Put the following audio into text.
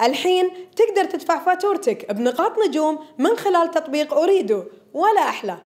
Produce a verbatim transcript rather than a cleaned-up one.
الحين تقدر تدفع فاتورتك بنقاط نجوم من خلال تطبيق أوريدو، ولا أحلى.